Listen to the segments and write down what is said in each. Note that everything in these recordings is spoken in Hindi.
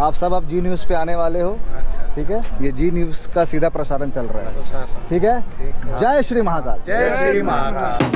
आप सब अब जी न्यूज़ पे आने वाले हो, ठीक है। ये जी न्यूज़ का सीधा प्रसारण चल रहा है, ठीक है। जय श्री महाकाल। जय श्री महाकाल।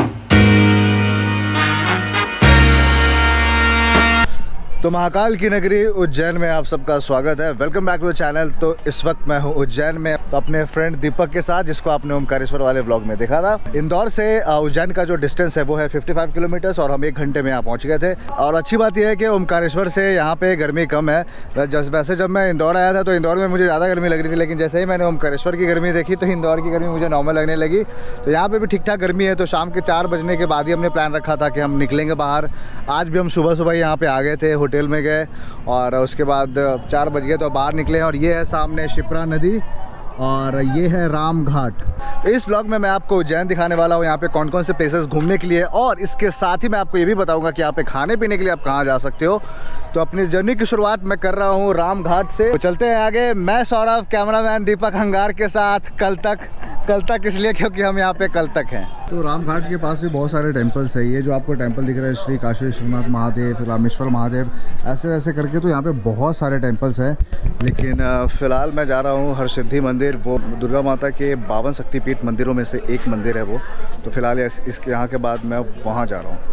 तो महाकाल की नगरी उज्जैन में आप सबका स्वागत है। Welcome back to the channel. तो इस वक्त मैं हूँ उज्जैन में, तो अपने फ्रेंड दीपक के साथ, जिसको आपने ओमकारेश्वर वाले ब्लॉग में देखा था। इंदौर से उज्जैन का जो डिस्टेंस है वो है 55 किलोमीटर्स और हम 1 घंटे में यहाँ पहुँच गए थे। और अच्छी बात यह है कि ओमकारेश्वर से यहाँ पे गर्मी कम है। वैसे जब मैं इंदौर आया था तो इंदौर में मुझे ज़्यादा गर्मी लग रही थी, लेकिन जैसे ही मैंने ओमकारेश्वर की गर्मी देखी तो इंदौर की गर्मी मुझे नॉर्मल लगने लगी। तो यहाँ पर भी ठीक ठाक गर्मी है। तो शाम के 4 बजने के बाद ही हमने प्लान रखा था कि हम निकलेंगे बाहर। आज भी हम सुबह सुबह यहाँ पे आ गए थे, होटल में गए और उसके बाद 4 बज गए तो बाहर निकले हैं। और ये है सामने शिप्रा नदी और ये है राम घाट। तो इस व्लॉग में मैं आपको उज्जैन दिखाने वाला हूँ, यहाँ पे कौन कौन से प्लेसेस घूमने के लिए, और इसके साथ ही मैं आपको ये भी बताऊंगा कि यहाँ पे खाने पीने के लिए आप कहाँ जा सकते हो। तो अपनी जर्नी की शुरुआत मैं कर रहा हूँ राम घाट से। तो चलते हैं आगे। मैं सौरभ, कैमरामैन दीपक हंगार के साथ कल तक इसलिए क्योंकि हम यहाँ पे कल तक हैं। तो राम घाट के पास भी बहुत सारे टेम्पल्स है। ये जो आपको टेम्पल दिख रहा है श्री काशी विश्वनाथ महादेव, रामेश्वर महादेव, ऐसे वैसे करके तो यहाँ पे बहुत सारे टेम्पल्स हैं। लेकिन फ़िलहाल मैं जा रहा हूँ हरसिद्धि मंदिर, वो दुर्गा माता के 52 शक्तिपीठ मंदिरों में से एक मंदिर है वो। तो फिलहाल इसके यहाँ के बाद मैं वहाँ जा रहा हूँ।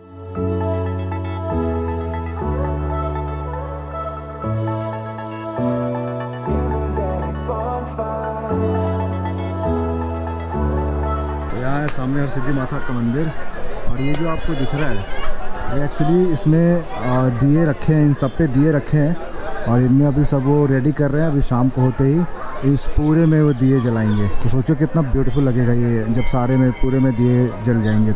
सामने हरसिद्धि माता का मंदिर, और ये जो आपको दिख रहा है ये एक्चुअली इसमें दिए रखे हैं, इन सब पे दिए रखे हैं और इनमें अभी सब वो रेडी कर रहे हैं। अभी शाम को होते ही इस पूरे में वो दिए जलाएंगे। तो सोचो कितना ब्यूटीफुल लगेगा ये जब सारे में पूरे में दिए जल जाएंगे।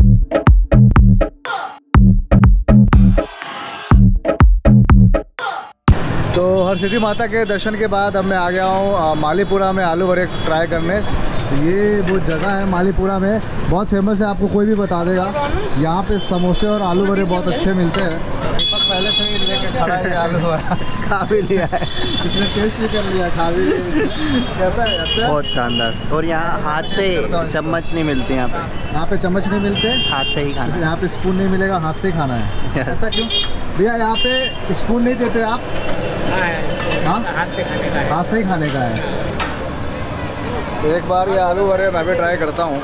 तो हरसिद्धि माता के दर्शन के बाद अब मैं आ गया हूँ मालीपुरा में आलू बड़े ट्राई करने। ये वो जगह है मालीपुरा में, बहुत फेमस है, आपको कोई भी बता देगा। यहाँ पे समोसे और आलू बड़े बहुत अच्छे मिलते हैं। दीपक पहले से ही लेके खड़ा है आलू बड़ा, खा भी लिया है, इसने टेस्ट भी कर लिया, खा भी लिया। कैसा है? अच्छा, बहुत शानदार। और यहाँ हाथ से चम्मच नहीं मिलते, यहाँ पे चम्मच नहीं मिलते, हाथ से ही खाना। यहाँ पे स्पून नहीं मिलेगा, हाथ से ही खाना है। ऐसा क्यों भैया? यहाँ पे स्पून नहीं देते आप? हाँ, हाथ से ही खाने का है। तो एक बार ये आलू बड़े मैं भी ट्राई करता हूँ।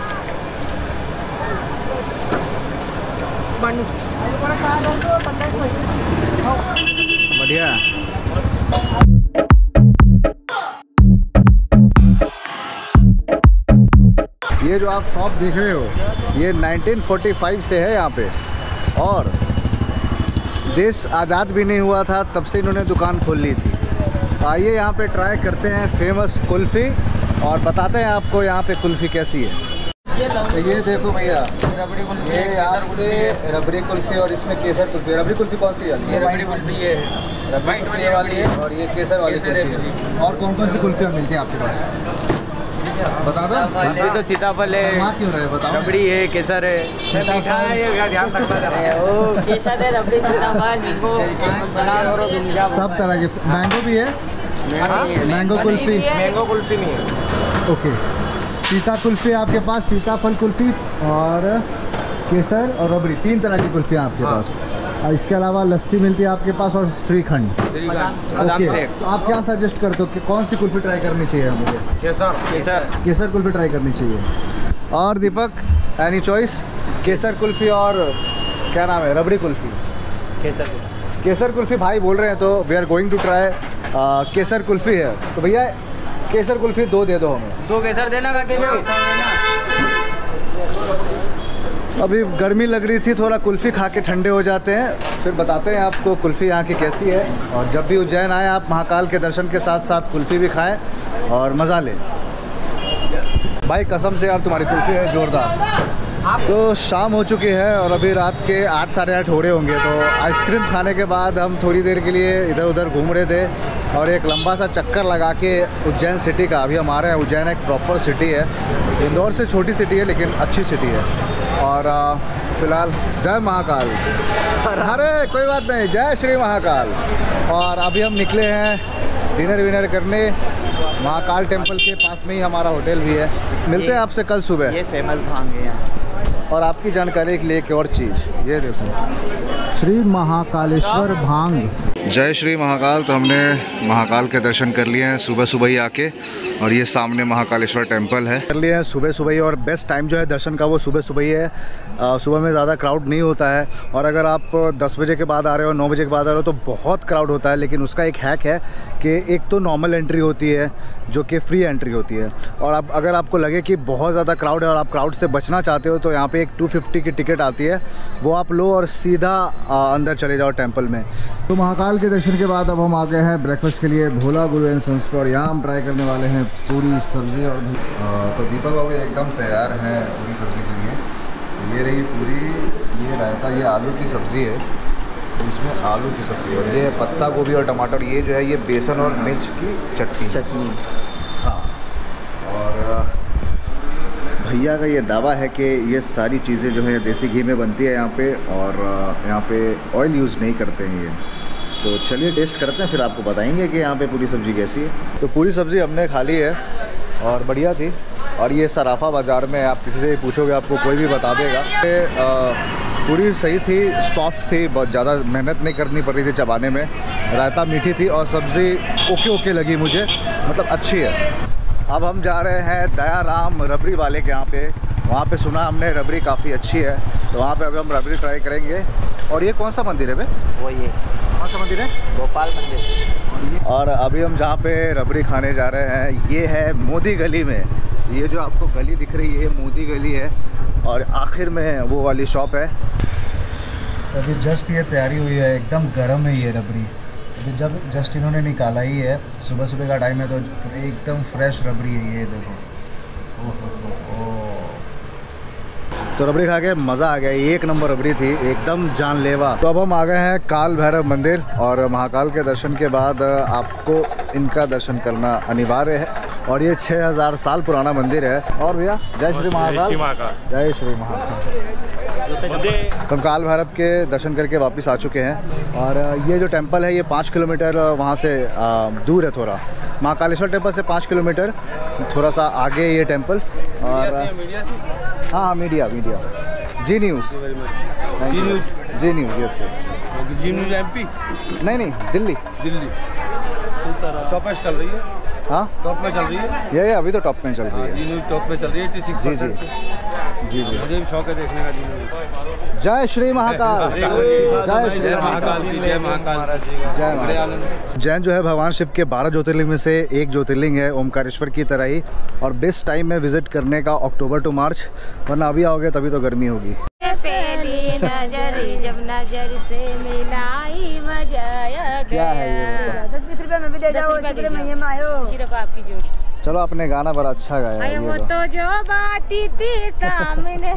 बढ़िया। ये जो आप शॉप देख रहे हो ये 1945 से है यहाँ पे, और देश आज़ाद भी नहीं हुआ था तब से इन्होंने दुकान खोल ली थी। आइए यहाँ पे ट्राई करते हैं फेमस कुल्फ़ी और बताते हैं आपको यहाँ पे कुल्फ़ी कैसी है। तो ये देखो भैया, ये यहाँ पे रबड़ी कुल्फ़ी और इसमें केसर कुल्फ़ी। रबड़ी कुल्फ़ी कौन सी वाली है? रबड़ी कुल्फ़ी ये है, रबड़ी कुल्फ़ी वाली है, और ये केसर वाली कुल्फ़ी है। और कौन कौन सी कुल्फ़ियाँ मिलती हैं आपके पास बता दो। अभी तो सीताफल है, क्यों रहे बताओ। रबड़ी है, केसर है, ध्यान रखना। केसर है, रबड़ी, सीताफल, नींबू, सब तरह के। मैंगो भी है? मैंगो कुल्फ़ी? मैंगो कुल्फ़ी नहीं है। ओके, सीता कुल्फ़ी आपके पास, सीताफल कुल्फ़ी और केसर और रबड़ी, 3 तरह की कुल्फ़ियाँ आपके पास। और इसके अलावा लस्सी मिलती है आपके पास और श्रीखंड। ओके, तो आप क्या सजेस्ट करते हो कि कौन सी कुल्फ़ी ट्राई करनी चाहिए मुझे? केसर कुल्फ़ी ट्राई करनी चाहिए। और दीपक, एनी चॉइस? केसर कुल्फ़ी और क्या नाम है, रबड़ी कुल्फ़ी? केसर कुल्फ़ी भाई बोल रहे हैं, तो we are going to try kesar kulfi है। तो भैया केसर कुल्फ़ी 2 दे दो हमें। 2 केसर देना का अभी गर्मी लग रही थी, थोड़ा कुल्फ़ी खा के ठंडे हो जाते हैं, फिर बताते हैं आपको कुल्फ़ी यहाँ की कैसी है। और जब भी उज्जैन आए आप महाकाल के दर्शन के साथ साथ कुल्फ़ी भी खाएं और मज़ा लें। भाई कसम से यार तुम्हारी कुल्फ़ी है जोरदार। तो शाम हो चुकी है और अभी रात के 8 साढ़े 8 हो रहे होंगे। तो आइसक्रीम खाने के बाद हम थोड़ी देर के लिए इधर उधर घूम रहे थे और एक लंबा सा चक्कर लगा के उज्जैन सिटी का, अभी हम आ रहे हैं। उज्जैन एक प्रॉपर सिटी है, इंदौर से छोटी सिटी है लेकिन अच्छी सिटी है। और फिलहाल जय महाकाल, अरे कोई बात नहीं, जय श्री महाकाल। और अभी हम निकले हैं डिनर विनर करने, महाकाल टेम्पल के पास में ही हमारा होटल भी है। मिलते हैं आपसे कल सुबह। ये फेमस भांग है यहाँ। और आपकी जानकारी के लिए एक और चीज़, ये देखो श्री महाकालेश्वर भांग। जय श्री महाकाल। तो हमने महाकाल के दर्शन कर लिए हैं सुबह सुबह ही आके, और ये सामने महाकालेश्वर टेम्पल है, कर लिए हैं सुबह सुबह ही। और बेस्ट टाइम जो है दर्शन का वो सुबह सुबह ही है। सुबह में ज़्यादा क्राउड नहीं होता है, और अगर आप 10 बजे के बाद आ रहे हो, 9 बजे के बाद आ रहे हो तो बहुत क्राउड होता है। लेकिन उसका एक हैक है कि एक तो नॉर्मल एंट्री होती है जो कि फ्री एंट्री होती है, और अब अगर आपको लगे कि बहुत ज़्यादा क्राउड है और आप क्राउड से बचना चाहते हो तो यहाँ पे एक 250 की टिकट आती है, वो आप लो और सीधा अंदर चले जाओ टेंपल में। तो महाकाल के दर्शन के बाद अब हम आ गए हैं ब्रेकफास्ट के लिए भोला गुरु एंड सन्स पर। यहाँ हम ट्राई करने वाले हैं पूरी सब्ज़ी और तो दीपक बाबू एकदम तैयार हैं पूरी सब्ज़ी के लिए। तो ये रही पूरी, ये रायता, ये आलू की सब्ज़ी है, इसमें आलू की सब्ज़ी, और ये पत्ता गोभी और टमाटर, ये जो है ये बेसन और मिर्च की चटनी। हाँ, और भैया का ये दावा है कि ये सारी चीज़ें जो है देसी घी में बनती है यहाँ पे, और यहाँ पे ऑयल यूज़ नहीं करते हैं ये। तो चलिए टेस्ट करते हैं, फिर आपको बताएंगे कि यहाँ पे पूरी सब्ज़ी कैसी है। तो पूरी सब्ज़ी हमने खा ली है और बढ़िया थी। और ये सराफा बाज़ार में आप किसी से पूछोगे आपको कोई भी बता देगा। पूरी सही थी, सॉफ्ट थी, बहुत ज़्यादा मेहनत नहीं करनी पड़ रही थी चबाने में। रायता मीठी थी और सब्ज़ी ओके लगी मुझे, मतलब अच्छी है। अब हम जा रहे हैं दयाराम रबड़ी वाले के यहाँ पे। वहाँ पे सुना हमने रबड़ी काफ़ी अच्छी है, तो वहाँ पे अब हम रबड़ी ट्राई करेंगे। और ये कौन सा मंदिर है बे? वो ये कौन सा मंदिर है? गोपाल मंदिर। और अभी हम जहाँ पे रबड़ी खाने जा रहे हैं ये है मोदी गली में। ये जो आपको गली दिख रही है ये मोदी गली है, और आखिर में वो वाली शॉप है। तो अभी जस्ट ये तैयारी हुई है, एकदम गर्म है ये रबड़ी। अभी जब जस्ट इन्होंने निकाला ही है, सुबह सुबह का टाइम है, तो एकदम फ्रेश रबड़ी है ये, देखो। तो रबड़ी खा के मज़ा आ गया, एक नंबर रबड़ी थी, एकदम जानलेवा। तो अब हम आ गए हैं काल भैरव मंदिर, और महाकाल के दर्शन के बाद आपको इनका दर्शन करना अनिवार्य है। और ये 6000 साल पुराना मंदिर है। और भैया जय श्री महाकाल। जय श्री महाकाल। तो हम काल भैरव के दर्शन करके वापस आ चुके हैं, और ये जो टेंपल है ये 5 किलोमीटर वहाँ से दूर है थोड़ा। महाकालेश्वर टेंपल से 5 किलोमीटर थोड़ा सा आगे ये टेंपल। और हाँ, media Zee news yes. Zee news MP? नहीं, दिल्ली टॉप में चल रही है। हाँ, टॉप में चल रही है ये अभी तो टॉप में चल रही है। जी न्यूज़ टॉप में चल रही है 86%। जी मुझे भी शौक है देखने का जी न्यूज़। जय श्री महाकाल। जय महाकाल। जय महाकाल। जैन जो है भगवान शिव के 12 ज्योतिर्लिंग में से एक ज्योतिर्लिंग है, ओमकारेश्वर की तरह ही। और बेस्ट टाइम में विजिट करने का अक्टूबर टू मार्च, वरना अभी आओगे तभी तो गर्मी होगी। पहली नजर जब नजर से मिलाई मजा क्या है ये? 10-20 रुपए में भी दे जाओ, में आयो। सिर्फ आपकी जोड़ी। चलो, आपने गाना बड़ा अच्छा गाया है। वो तो जो बात थी सामने।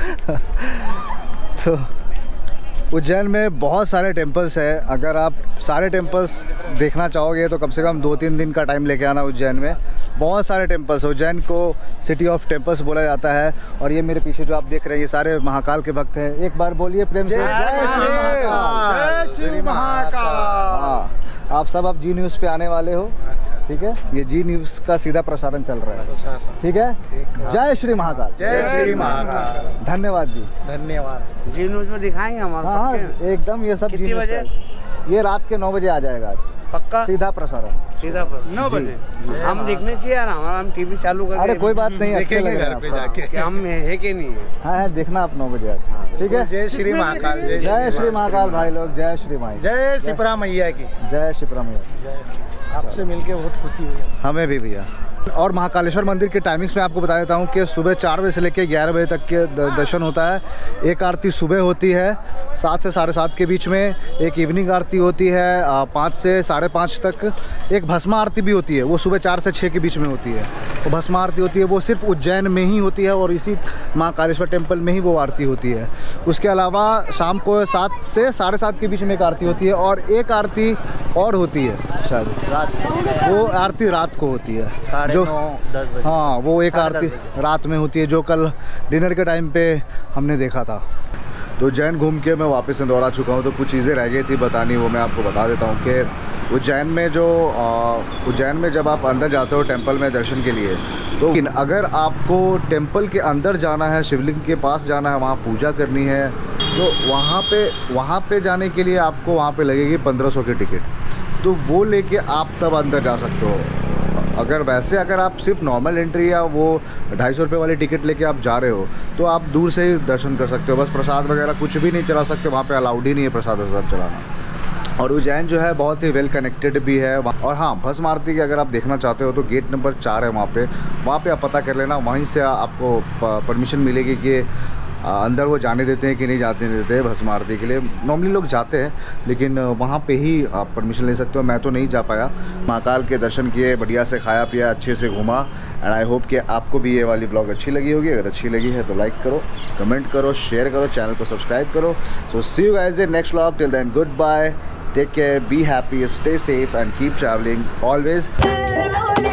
तो उज्जैन में बहुत सारे टेम्पल्स हैं। अगर आप सारे टेम्पल्स देखना चाहोगे तो कम से कम 2-3 दिन का टाइम लेके आना उज्जैन में। बहुत सारे टेम्पल्स, उज्जैन को सिटी ऑफ टेम्पल्स बोला जाता है। और ये मेरे पीछे जो आप देख रहे हैं ये सारे महाकाल के भक्त हैं। एक बार बोलिए प्रेम से, जय श्री महाकाल। हाँ, आप सब अब जी न्यूज़ पे आने वाले हो, ठीक है? ये जी न्यूज़ का सीधा प्रसारण चल रहा है, ठीक है? जय श्री महाकाल। जय श्री महाकाल। धन्यवाद जी, धन्यवाद। जी न्यूज़ में दिखाएंगे हमारा। हाँ, एकदम ये सब जी कितनी बजे? ये रात के 9 बजे आ जाएगा आज, पक्का सीधा प्रसारण। सीधा 9 बजे हम देखने से यार, हमारा हम टीवी चालू कर। अरे कोई बात नहीं, अच्छे लगे घर पे जाके कि हम है कि नहीं है। हाँ, देखना आप 9 बजे आज, ठीक है? जय श्री महाकाल। जय श्री महाकाल भाई लोग, जय श्री माई, जय शिप्रा मैया की, जय शिप्रा मैया। आपसे मिलके बहुत खुशी हुई हमें भी भैया। और महाकालेश्वर मंदिर के टाइमिंग्स में आपको बता देता हूँ कि सुबह 4 बजे से लेकर 11 बजे तक के दर्शन होता है। एक आरती सुबह होती है 7 से 7:30 के बीच में, एक इवनिंग आरती होती है 5 से 5:30 तक, एक भस्मा आरती भी होती है, वो सुबह 4 से 6 के बीच में होती है। तो भस्मा आरती होती है वो सिर्फ उज्जैन में ही होती है, और इसी महाकालेश्वर टेम्पल में ही वो आरती होती है। उसके अलावा शाम को 7 से 7:30 के बीच में एक आरती होती है, और एक आरती और होती है शायद रात, वो आरती रात को होती है, जो 9-10 बजे। हाँ, वो एक आरती रात में होती है, जो कल डिनर के टाइम पे हमने देखा था। तो उज्जैन घूम के मैं वापस इंदौर आ चुका हूँ। तो कुछ चीज़ें रह गई थी बतानी, वो मैं आपको बता देता हूँ कि उज्जैन में जब आप अंदर जाते हो टेंपल में दर्शन के लिए, तो अगर आपको टेंपल के अंदर जाना है, शिवलिंग के पास जाना है, वहाँ पूजा करनी है, तो वहाँ पे जाने के लिए आपको वहाँ पे लगेगी 1500 की टिकट, तो वो लेके आप तब अंदर जा सकते हो। अगर आप सिर्फ नॉर्मल एंट्री या वो 250 रुपये वाली टिकट लेके आप जा रहे हो तो आप दूर से ही दर्शन कर सकते हो। बस प्रसाद वगैरह कुछ भी नहीं चला सकते, वहाँ पे अलाउड ही नहीं है प्रसाद वसाद चलाना। और उज्जैन जो है बहुत ही वेल कनेक्टेड भी है। और हाँ, भस्म आरती की अगर आप देखना चाहते हो तो गेट नंबर 4 है वहाँ पे आप पता कर लेना, वहीं से आपको परमिशन मिलेगी कि अंदर वो जाने देते हैं कि नहीं जाने देते हैं भस्म आरती के लिए। नॉर्मली लोग जाते हैं, लेकिन वहाँ पे ही आप परमिशन ले सकते हो। मैं तो नहीं जा पाया। महाकाल के दर्शन किए, बढ़िया से खाया पिया, अच्छे से घूमा। एंड आई होप कि आपको भी ये वाली ब्लॉग अच्छी लगी होगी। अगर अच्छी लगी है तो लाइक करो, कमेंट करो, शेयर करो, चैनल को सब्सक्राइब करो। So see you guys in next vlog. Till then good bye, take care, be happy, stay safe and keep travelling always.